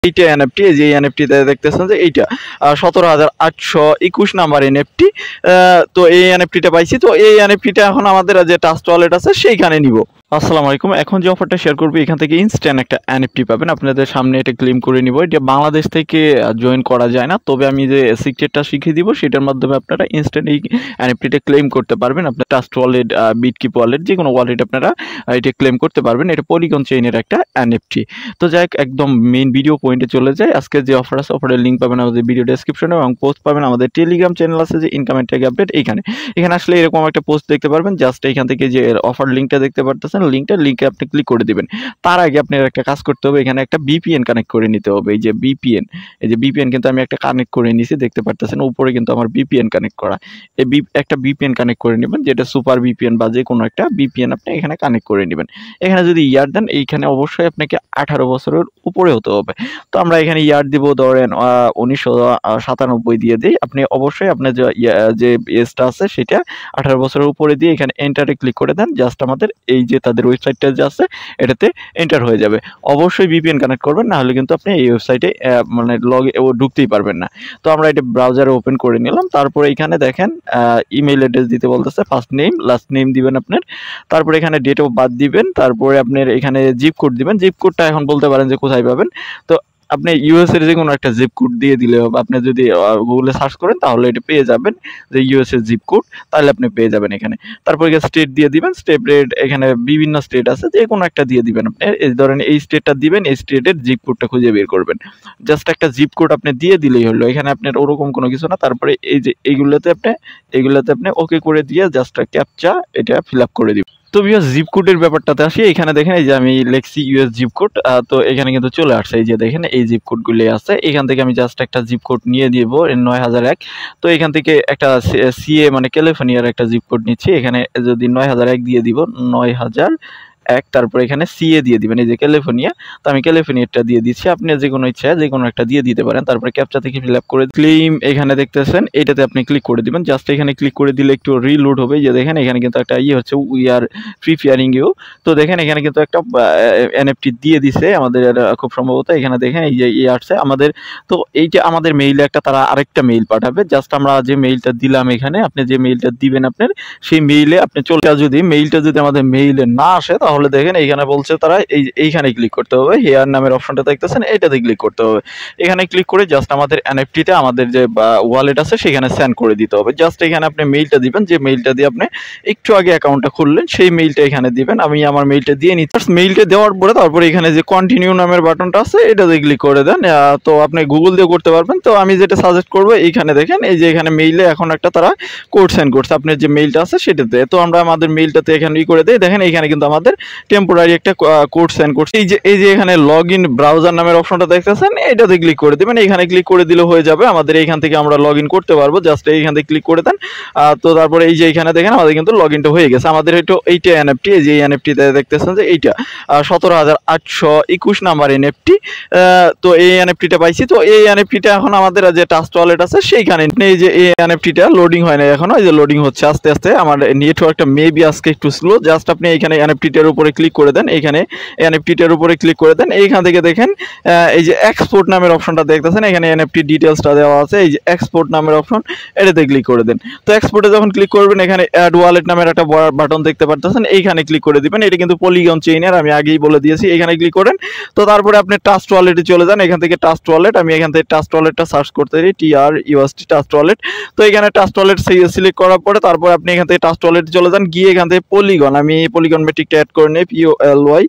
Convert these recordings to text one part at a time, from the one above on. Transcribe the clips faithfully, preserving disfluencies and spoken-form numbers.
এইটা এনএফটি, এই যে এনএফটি দেখতেছেন যে এইটা সতেরো হাজার আটশো একুশ নাম্বার এনএফটি। তো এই এনএফটিটা পাইছি। তো এই এনএফটিটা এখন আমাদের যে ট্রাস্ট ওয়ালেট আছে সেইখানে নিব। আসসালামু আলাইকুম। এখন যে অফারটা শেয়ার করবো এখান থেকে ইনস্ট্যান্ট একটা এনএফটি পাবেন, আপনাদের সামনে এটা ক্লেম করে নিব। এটা বাংলাদেশ থেকে জয়েন করা যায় না, তবে আমি যে সিক্রেটটা শিখিয়ে দিব সেটার মাধ্যমে আপনারা ইনস্ট্যান্ট এই এনএফটিটা ক্লেম করতে পারবেন। আপনার ট্রাস্ট ওয়ালেট, বিটকিপ ওয়ালেট, যে কোনো ওয়ালেট আপনারা এটা ক্লেম করতে পারবেন। এটা পলিগন চেইনের একটা এনএফটি। তো যাই হোক, একদম মেইন ভিডিও পয়েন্টে চলে যায়। আজকে যে অফার আছে, অফারের লিঙ্ক পাবেন আমাদের ভিডিও ডেসক্রিপশনে এবং পোস্ট পাবেন আমাদের টেলিগ্রাম চ্যানেল আছে যে ইনকাম এন্ড ট্যাগ আপডেট। এইখানে এখানে আসলে এরকম একটা পোস্ট দেখতে পারবেন। জাস্ট এখান থেকে যে অফার লিঙ্কটা দেখতে পারতেছেন, লিঙ্কটা লিঙ্কে আপনি ক্লিক করে দিবেন। তার আগে আপনার একটা কাজ করতে হবে, এখানে একটা বিপিএন কানেক্ট করে নিতে হবে। এই যে বিপিএন, এই যে বিপিএন কিন্তু আমি একটা কানেক্ট করে নিয়েছি, দেখতে পারতেছেন উপরে কিন্তু আমার বিপিএন কানেক্ট করা। এই একটা বিপিএন কানেক্ট করে নেবেন, যেটা সুপার বিপিএন বা যে কোনো একটা বিপিএন আপনি এখানে কানেক্ট করে নেবেন। এখানে যদি ইয়ার দেন, এইখানে অবশ্যই আপনাকে আঠারো বছরের উপরে হতে হবে। তো আমরা এখানে ইয়ার দিব ধরেন উনিশশো সাতানব্বই দিয়ে দিই। আপনি অবশ্যই আপনার যে এজটা আছে সেটা আঠারো বছরের উপরে দিয়ে এখানে এন্টারে ক্লিক করে দেন। জাস্ট আমাদের এই যে তাদের ওয়েবসাইটটা যে আছে এটাতে এন্টার হয়ে যাবে। অবশ্যই ভিপিএন কানেক্ট করবেন, না হলে কিন্তু আপনি এই ওয়েবসাইটে মানে লগ ঢুকতেই পারবেন না। তো আমরা এটা ব্রাউজারে ওপেন করে নিলাম। তারপরে এখানে দেখেন ইমেইল অ্যাড্রেস দিতে বলতেছে, ফার্স্ট নেম লাস্ট নেম দিবেন আপনার। তারপরে এখানে ডেট অফ বার্থ দিবেন। তারপরে আপনার এখানে জিপ কোড দিবেন। জিপ কোডটা এখন বলতে পারেন যে কোথায় পাবেন। তো আপনি ইউএস এর যে কোনো একটা জিপ কোড দিয়ে দিলে হবে। আপনি যদি গুগলে সার্চ করেন তাহলে এটা পেয়ে যাবেন যে ইউএস এর জিপ কোড, তাহলে আপনি পেয়ে যাবেন এখানে। তারপর এখানে স্টেট দিয়ে দিবেন। স্টেট রেট এখানে বিভিন্ন স্টেট আছে, যে কোনো একটা দিয়ে দিবেন আপনি। এই ধরেন এই স্টেটটা দিবেন, এই স্টেটের জিপ কোডটা খুঁজে বের করবেন। জাস্ট একটা জিপ কোড আপনি দিয়ে দিলেই হলো। এখানে আপনার ওরকম কোনো কিছু না। তারপরে এই যে এইগুলোতে আপনি এইগুলোতে আপনি ওকে করে দিয়ে জাস্ট ক্যাপচা এটা ফিল আপ করে দিবেন। তো ভিউয়ার্স, জিপ কোডের ব্যাপারটাতে আসি। এখানে দেখেন এই যে আমি লিখছি ইউএস জিপ কোড, তো এখানে কিন্তু চলে আসছে। এই যে দেখেন এই জিপ কোডগুলি আছে। এখান থেকে আমি জাস্ট একটা জিপ কোড নিয়ে দিব, নয় হাজার এক। তো এখান থেকে একটা সিএ মানে ক্যালিফোর্নিয়ার একটা জিপ কোড নিচ্ছি। এখানে যদি নয় হাজার এক দিয়ে দিব, নয় হাজার এক। তারপর এখানে সিএ দিয়ে দিবেন, এই যে ক্যালিফোর্নিয়া। তো আমি ক্যালিফোর্নিয়াটা দিয়ে দিচ্ছি, আপনি যে কোনো ইচ্ছা যে কোনো একটা দিয়ে দিতে পারেন। তারপরে ক্যাপচা থেকে ফিল আপ করে ক্লেম এখানে দেখতেছেন, এটাতে আপনি ক্লিক করে দিবেন। জাস্ট এখানে ক্লিক করে দিলে একটু রিলোড হবে। যে দেখেন এখানে কিন্তু একটা ইয়ে হচ্ছে, উই আর প্রিপেয়ারিং ইউ। তো দেখেন এখানে কিন্তু একটা এনএফটি দিয়ে দিছে আমাদের খুব সম্ভবত। এখানে দেখেন এই যে ইয়ে আসছে আমাদের। তো এইটা আমাদের মেইলে একটা তারা আরেকটা মেইল পাঠাবে। জাস্ট আমরা যে মেইলটা দিলাম এখানে, আপনি যে মেইলটা দিবেন আপনার সেই মেইলে আপনি চলে, যদি মেইলটা যদি আমাদের মেইলে না আসে তাহলে দেখেন এইখানে বলছে তারা এই এইখানে ক্লিক করতে হবে। হেয়ার নামের অপশনটা দেখতেছেন, এটাতে ক্লিক করতে হবে। এখানে ক্লিক করে জাস্ট আমাদের এনএফটিতে আমাদের যে ওয়ালেট আছে সেখানে সেন্ড করে দিতে হবে। জাস্ট এখানে আপনি মেইলটা দিবেন, যে মেইলটা দিয়ে আপনি একটু আগে অ্যাকাউন্টটা খুললেন সেই মেইলটা এখানে দিবেন। আমি আমার মেইলটা দিয়ে নিচ্ছি। মেইলটা দেওয়ার পরে তারপরে এখানে যে কন্টিনিউ নামের বাটনটা আছে এটাতে ক্লিক করে দেন। তো আপনি গুগল দিয়ে করতে পারবেন। তো আমি যেটা সাজেস্ট করবো, এইখানে দেখেন এই যে এখানে মেইলে এখন একটা তারা কোড সেন্ড করছে আপনার যে মেইলটা আছে সেটাতে। তো আমরা আমাদের মেইলটাতে এখানে ই করে দিই। দেখেন এইখানে কিন্তু আমাদের টেম্পোরারি একটা কোড সেন্ড করছে। এই যে এই যে এখানে লগ ইন ব্রাউজার নামের অপশনটা দেখতেছেন, এটাতে ক্লিক করে দেবেন। এখানে ক্লিক করে দিলে হয়ে যাবে আমাদের। এইখান থেকে আমরা লগ ইন করতে পারবো। জাস্ট এইখান থেকে ক্লিক করে দেন। তো তারপরে এই যে এখানে দেখেন আমাদের কিন্তু লগ ইনটা হয়ে গেছে। আমাদের একটু এইটা এনএফটি, এই যে এনএফটি দেখতেছেন যে এইটা সতেরো হাজার আটশো একুশ নাম্বার এনএফটি। তো এই এনএফটিটা পাইছি। তো এই এনএফটিটা এখন আমাদের যে ট্রাস্ট ওয়ালেট আছে সেইখানে। এই যে এই এনএফটিটা লোডিং হয় না এখনো, এই যে লোডিং হচ্ছে আস্তে আস্তে। আমার নেটওয়ার্কটা মেবি আজকে একটু স্লো। জাস্ট আপনি এখানে এনএফটিটার উপরে ক্লিক করে দেন। এইখানে এনএফটিটার উপরে ক্লিক করে দেন। এইখান থেকে দেখেন এই যে এক্সপোর্ট নামের অপশনটা দেখতেছেন, এখানে এনএফটি ডিটেলসটা দেওয়া আছে। এই যে এক্সপোর্ট নামের অপশন, এটাতে ক্লিক করে দেন। তো এক্সপোর্টে যখন ক্লিক করবেন, এখানে অ্যাড ওয়ালেট নামের একটা বাটন দেখতে পারতেছেন, এইখানে ক্লিক করে দিবেন। এটা কিন্তু পলিগন চেইনের, আমি আগেই বলে দিয়েছি। এখানে ক্লিক করেন। তো তারপরে আপনি ট্রাস্ট ওয়ালেটে চলে যান। এখান থেকে ট্রাস্ট ওয়ালেট, আমি এখান থেকে ট্রাস্ট ওয়ালেটটা সার্চ করতে দিই, T R UST trust wallet. তো এখানে ট্রাস্ট ওয়ালেট সিলেক্ট করার পরে তারপরে আপনি এখান থেকে ট্রাস্ট ওয়ালেটে চলে যান। গিয়ে এখান থেকে পলিগন, আমি পলিগন মেট্রিকটা অ্যাড করে নিই, পিও এল ওয়াই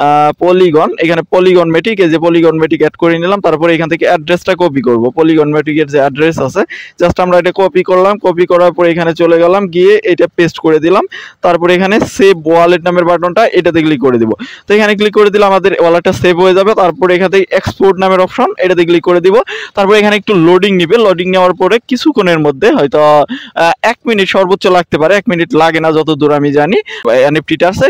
পলিগন। এখানে পলিগন মেট্রিক, এই যে পলিগন মেট্রিক অ্যাড করে নিলাম। তারপরে এখান থেকে অ্যাড্রেসটা কপি করব। পলিগন মেট্রিকের যে অ্যাড্রেস আছে জাস্ট আমরা এটা কপি করলাম। কপি করার পরে এখানে চলে গেলাম, গিয়ে এটা পেস্ট করে দিলাম। তারপরে এখানে সেভ ওয়ালেট নামের বাটনটা, এটাতে ক্লিক করে দিব। তো এখানে ক্লিক করে দিলে আমাদের ওয়ালেটটা সেভ হয়ে যাবে। তারপরে এখান থেকে এক্সপোর্ট নামের অপশন, এটাতে ক্লিক করে দিব। তারপরে এখানে একটু লোডিং নিবে। লোডিং নেওয়ার পরে কিছুক্ষণের মধ্যে হয়তো এক মিনিট সর্বোচ্চ লাগতে পারে, এক মিনিট লাগে না যতদূর আমি জানি, এনএফটিটা আছে সেটা চলে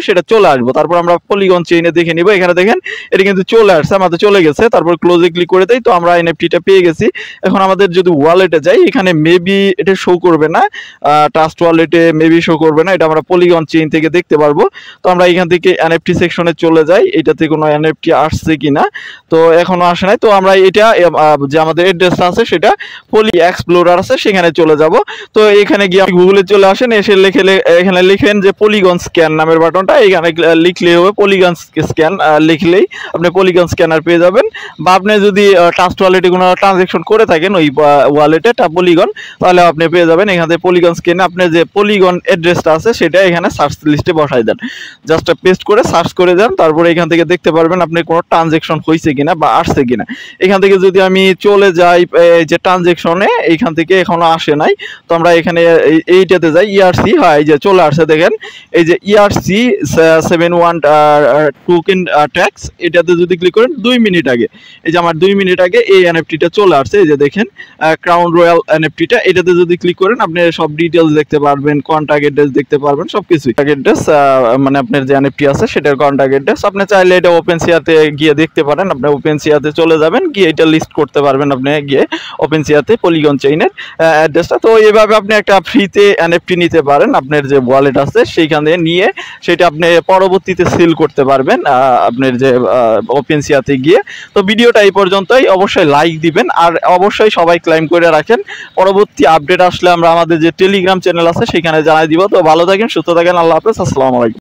আসবো, তারপর আমরা পলিগন চেইনে দেখে নিব। এখানে দেখেন এটা কিন্তু চলে আসছে, আমাদের চলে গেছে। তারপর ক্লোজে ক্লিক করে দেই, তো আমরা এনএফটিটা পেয়ে গেছি। এখন আমাদের যদি ওয়ালেটে যাই, এখানে মেবি এটা শো করবে না, ট্রাস্ট ওয়ালেটে মেবি শো করবে না, এটা আমরা পলিগন চেইন থেকে দেখতে পারবো। তো আমরা এখান থেকে এনএফটি সেকশনে চলে যাই, এটাতে কোনো এনএফটি আসছে কিনা। তো এখনো আসে নাই। তো আমরা এটা যে আমাদের অ্যাড্রেসটা আছে সেটা পলি এক্সপ্লোরার আছে, সেখানে চলে যাব। তো এখানে গিয়ে গুগলে চলে আসেন, এসে লিখে এখানে লিখেন যে পলিগন স্ক্যান নামের বাটনটা, এখানে লিখলেই হবে পলিগন স্ক্যান, লিখলেই আপনি পলিগন স্ক্যানার পেয়ে যাবেন। বা আপনি যদি ট্রাস্ট ওয়ালেটে কোনো ট্রানজ্যাকশন করে থাকেন ওই ওয়ালেটে পলিগন, তাহলে আপনি পেয়ে যাবেন। এখান থেকে পলিগন স্ক্যানে আপনি যে পলিগন অ্যাড্রেসটা আছে সেটা এখানে সার্চ লিস্টে বসাই দেন, জাস্ট পেস্ট করে সার্চ করে দেন। তারপরে এখান থেকে দেখতে পারবেন আপনি কোনো ট্রানজ্যাকশন হয়েছে কিনা বা আসছে কিনা। এখান থেকে যদি আমি চলে যাই যে ট্রানজ্যাকশনে, এইখান থেকে এখনো আসে নাই। তো আমরা এখানে এইটাতে যাই, ইআরসি, হয় এই যে চলে আসছে দেখেন, এই যে ERC seven one token tax, এটাতে যদি ক্লিক করেন দুই মিনিট আগে, এই যে আমার দুই মিনিট আগে এই এনএফটিটা চলে আসছে। এই যে দেখেন ক্রাউন রয়্যাল এনএফটিটা, এটাতে যদি ক্লিক করেন আপনি সব ডিটেলস দেখতে পারবেন, কন্ট্যাক্ট অ্যাড্রেস দেখতে পারবেন, সবকিছু অ্যাড্রেস মানে আপনার যে এনএফটি আছে সেটার কন্ট্যাক্ট অ্যাড্রেস। আপনি চাইলে এটা ওপেনসিয়াতে গিয়ে দেখতে পারেন, আপনি ওপেনসিয়াতে চলে যাবেন, গিয়ে এটা লিস্ট করতে পারবেন আপনি গিয়ে ওপেনসিয়াতে পলিগন চেইনের অ্যাড্রেসটা। তো এইভাবে আপনি একটা ফ্রিতে এনএফটি নিতে পারেন, আপনার যে ওয়ালেট আছে সেইখানে নিয়ে সেটা আপনি পরবর্তীতে সেল করতে পারবেন আপনার যে ওপেনসিয়াতে গিয়ে। তো ভিডিওটা এই পর্যন্তই, অবশ্যই লাইক দিবেন আর অবশ্যই সবাই ক্লেম করে রাখেন। পরবর্তী আপডেট আসলে আমরা আমাদের যে টেলিগ্রাম চ্যানেল আছে সেখানে জানাই দিব। তো ভালো থাকেন, সুস্থ থাকেন, আল্লাহ হাফেজ, আসসালামু আলাইকুম।